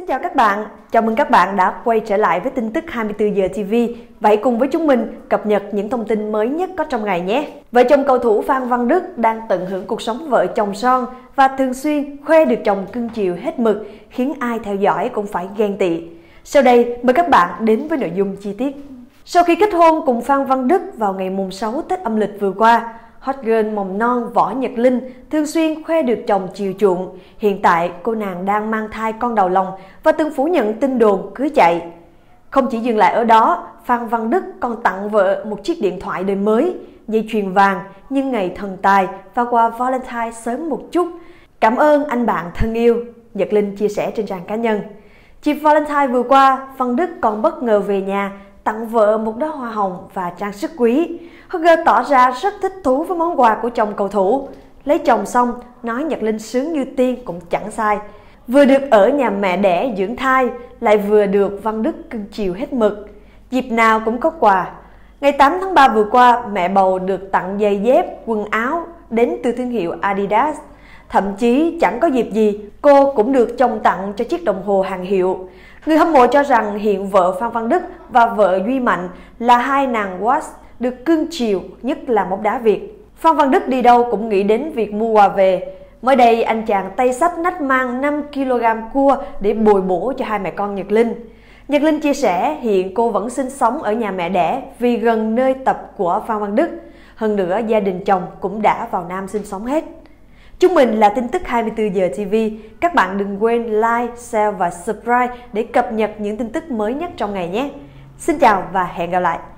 Xin chào các bạn, chào mừng các bạn đã quay trở lại với tin tức 24 giờ TV. Vậy cùng với chúng mình cập nhật những thông tin mới nhất có trong ngày nhé. Vợ chồng cầu thủ Phan Văn Đức đang tận hưởng cuộc sống vợ chồng son và thường xuyên khoe được chồng cưng chiều hết mực, khiến ai theo dõi cũng phải ghen tị. Sau đây mời các bạn đến với nội dung chi tiết. Sau khi kết hôn cùng Phan Văn Đức vào ngày mùng 6 Tết âm lịch vừa qua, hot girl mầm non Võ Nhật Linh thường xuyên khoe được chồng chiều chuộng. Hiện tại, cô nàng đang mang thai con đầu lòng và từng phủ nhận tin đồn cưới chạy. Không chỉ dừng lại ở đó, Phan Văn Đức còn tặng vợ một chiếc điện thoại đời mới, dây chuyền vàng nhân ngày thần tài và quà Valentine sớm một chút. Cảm ơn anh bạn thân yêu, Nhật Linh chia sẻ trên trang cá nhân. Dịp Valentine vừa qua, Văn Đức còn bất ngờ về nhà tặng vợ một đóa hoa hồng và trang sức quý. Hot girl tỏ ra rất thích thú với món quà của chồng cầu thủ. Lấy chồng xong, nói Nhật Linh sướng như tiên cũng chẳng sai. Vừa được ở nhà mẹ đẻ dưỡng thai, lại vừa được Văn Đức cưng chiều hết mực. Dịp nào cũng có quà. Ngày 8 tháng 3 vừa qua, mẹ bầu được tặng giày dép, quần áo đến từ thương hiệu Adidas. Thậm chí chẳng có dịp gì, cô cũng được chồng tặng cho chiếc đồng hồ hàng hiệu. Người hâm mộ cho rằng hiện vợ Phan Văn Đức và vợ Duy Mạnh là hai nàng watch được cưng chiều nhất là bóng đá Việt. Phan Văn Đức đi đâu cũng nghĩ đến việc mua quà về. Mới đây, anh chàng tay xách nách mang 5 kg cua để bồi bổ cho hai mẹ con Nhật Linh. Nhật Linh chia sẻ hiện cô vẫn sinh sống ở nhà mẹ đẻ vì gần nơi tập của Phan Văn Đức. Hơn nữa, gia đình chồng cũng đã vào Nam sinh sống hết. Chúng mình là tin tức 24 giờ TV. Các bạn đừng quên like, share và subscribe để cập nhật những tin tức mới nhất trong ngày nhé. Xin chào và hẹn gặp lại.